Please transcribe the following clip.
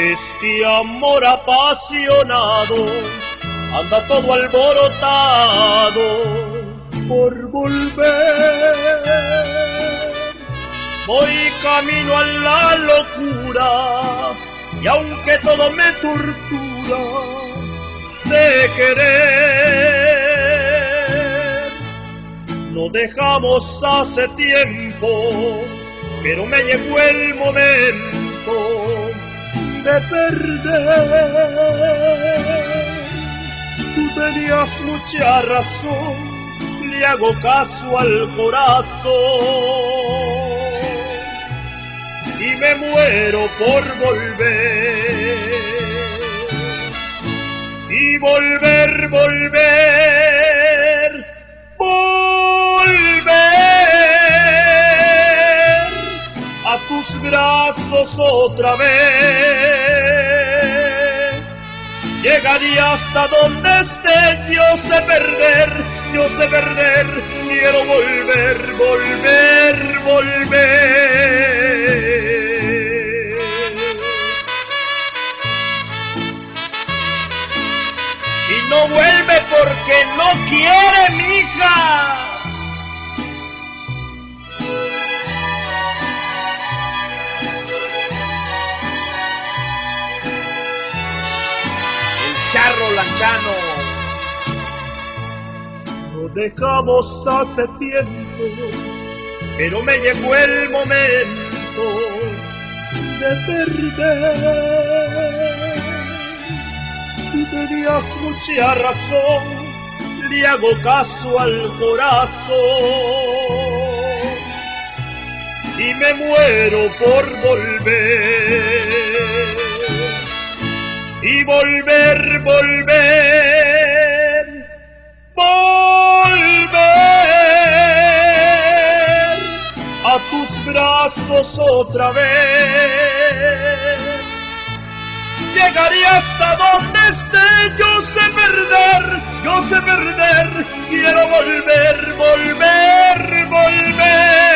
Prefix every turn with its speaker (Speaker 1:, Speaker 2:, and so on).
Speaker 1: Este amor apasionado anda todo alborotado por volver. Voy camino a la locura y aunque todo me tortura, sé querer. Lo dejamos hace tiempo, pero me llegó el momento de perder. Tú tenías mucha razón, le hago caso al corazón y me muero por volver. Y volver, volver, volver a tus brazos otra vez. Llegaría hasta donde esté, yo sé perder, quiero volver, volver, volver. Y no vuelve porque no quiere, mija.
Speaker 2: Charro Lanchano.
Speaker 1: Lo dejamos hace tiempo, pero me llegó el momento de perder. Tú tenías mucha razón, le hago caso al corazón y me muero por volver. Y volver, volver, volver a tus brazos otra vez. Llegaría hasta donde esté, yo sé perder, quiero volver, volver, volver.